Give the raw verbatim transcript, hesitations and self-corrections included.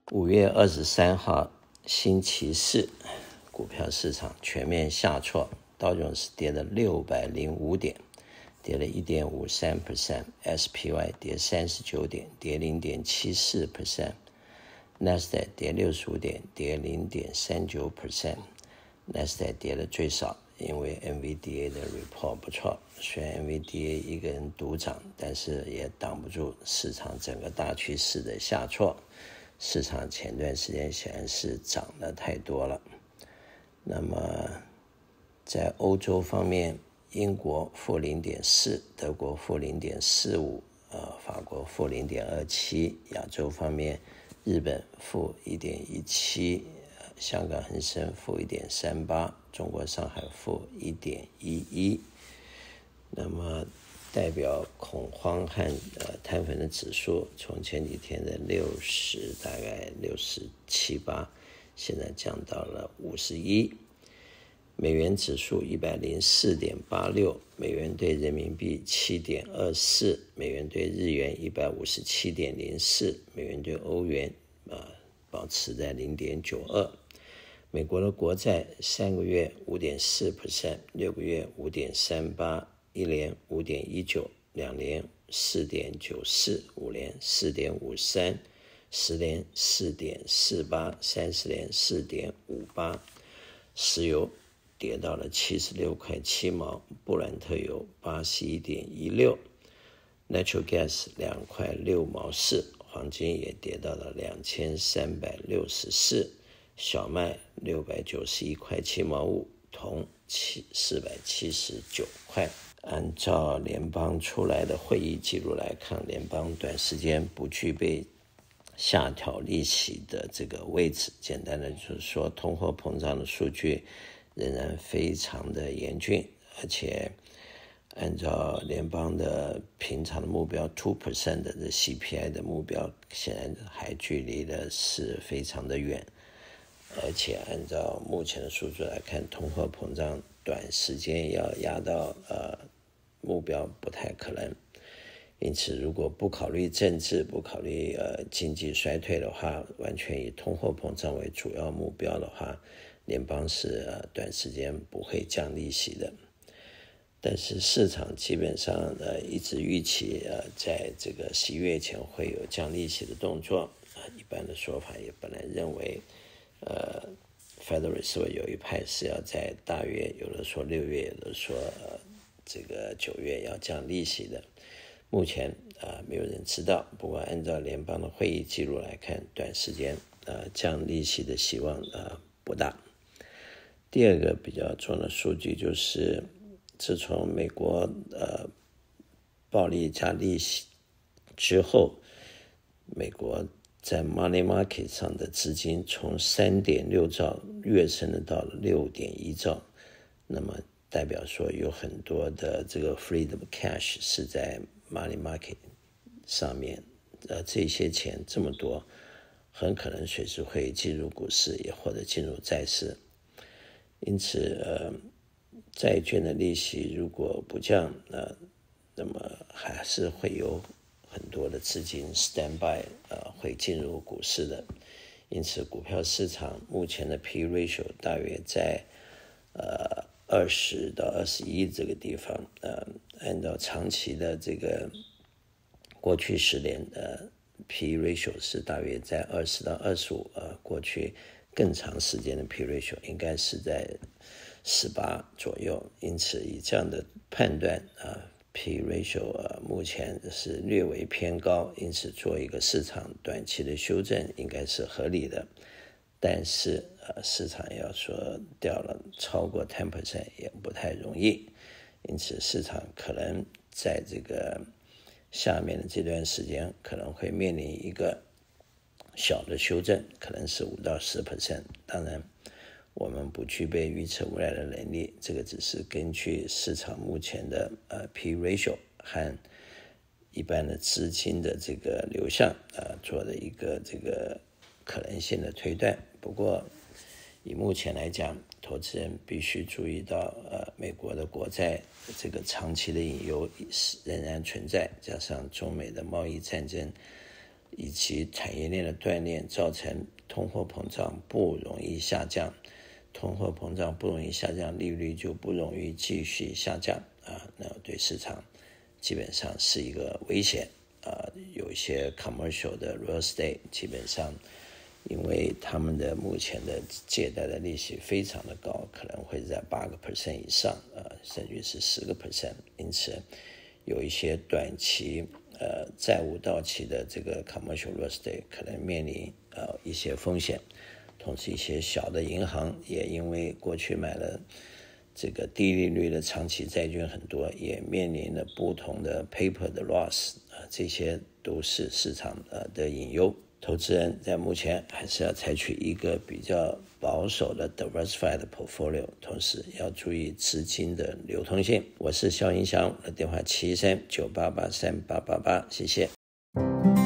五月二十三号星期四，股票市场全面下挫，道琼斯跌了六百零五点，跌了 百分之一点五三 ，S P Y 跌三十九点，跌 百分之零点七四 ，N A S D A Q 跌六十五点，跌 百分之零点三九 ，N A S D A Q 跌的最少，因为 N V D A 的 report 不错，虽然 N V D A 一个人独涨，但是也挡不住市场整个大趋势的下挫。市场前段时间显然是涨得太多了。那么在欧洲方面，英国负 零点四， 德国负 零点四五， 呃，法国负 零点二七， 亚洲方面日本负 一点一七， 香港恒生负 一点三八， 中国上海负 一点一一。那么代表恐慌和呃摊粉的指数，从前几天的六十大概六十七八，现在降到了五十一。美元指数一百零四点八六，美元对人民币七点二四，美元对日元一百五十七点零四，美元对欧元呃保持在零点九二。美国的国债三个月 百分之五点四， 六个月 百分之五点三八。一年 百分之五点一九， 两年 百分之四点九四， 五年 百分之四点五三， 十年 百分之四点四八， 三十年 百分之四点五八。石油跌到了七十六块七毛，布兰特油八十一点一六， Natural Gas 两块六毛四，黄金也跌到了两千三百六十四，小麦六百九十一块七毛五，铜四百七十九块。按照联邦出来的会议记录来看，联邦短时间不具备下调利息的这个位置。简单的就是说，通货膨胀的数据仍然非常的严峻，而且按照联邦的平常的目标 百分之二 的这 C P I 的目标，显然还距离的是非常的远。而且按照目前的数据来看，通货膨胀短时间要压到呃目标不太可能。因此如果不考虑政治，不考虑呃经济衰退的话，完全以通货膨胀为主要目标的话，联邦是呃短时间不会降利息的。但是市场基本上呃一直预期呃在这个十一月前会有降利息的动作。呃、一般的说法也本来认为呃 Federal Reserve 有一派是要在大约，有的说六月，有的说呃这个九月要降利息的。目前啊、呃、没有人知道，不过按照联邦的会议记录来看，短时间呃降利息的希望呃不大。第二个比较重要的数据就是，自从美国呃暴力加利息之后，美国在 money market 上的资金从 三点六兆跃升了到 六点一兆，那么代表说有很多的这个 freedom cash 是在 money market 上面，呃，这些钱这么多，很可能随时会进入股市，也或者进入债市。因此，呃，债券的利息如果不降，呃，那么还是会有很多的资金 stand by， 呃，会进入股市的。因此，股票市场目前的 P ratio 大约在呃二十到二十一这个地方。呃，按照长期的这个过去十年的 P ratio 是大约在二十到二十五，呃，过去更长时间的 P ratio 应该是在十八左右。因此，以这样的判断啊。P ratio 呃目前是略微偏高，因此做一个市场短期的修正应该是合理的。但是呃市场要说掉了超过 百分之十 也不太容易，因此市场可能在这个下面的这段时间可能会面临一个小的修正，可能是五到百分之十。当然我们不具备预测未来的能力，这个只是根据市场目前的呃 P ratio 和一般的资金的这个流向呃做的一个这个可能性的推断。不过以目前来讲，投资人必须注意到呃美国的国债这个长期的隐忧仍然存在，加上中美的贸易战争以及产业链的断裂，造成通货膨胀不容易下降，通货膨胀不容易下降，利率就不容易继续下降啊，那对市场基本上是一个危险啊。有一些 commercial 的 real estate 基本上因为他们的目前的借贷的利息非常的高，可能会在八个 percent 以上啊，甚至是十个 percent， 因此有一些短期呃债务到期的这个 commercial real estate 可能面临呃一些风险。同时一些小的银行也因为过去买了这个低利率的长期债券很多，也面临了不同的 paper 的 loss 啊，这些都是市场呃的隐忧。投资人在目前还是要采取一个比较保守的 diversified portfolio， 同时要注意资金的流通性。我是肖英祥，我的电话七一三九八八三八八八，谢谢。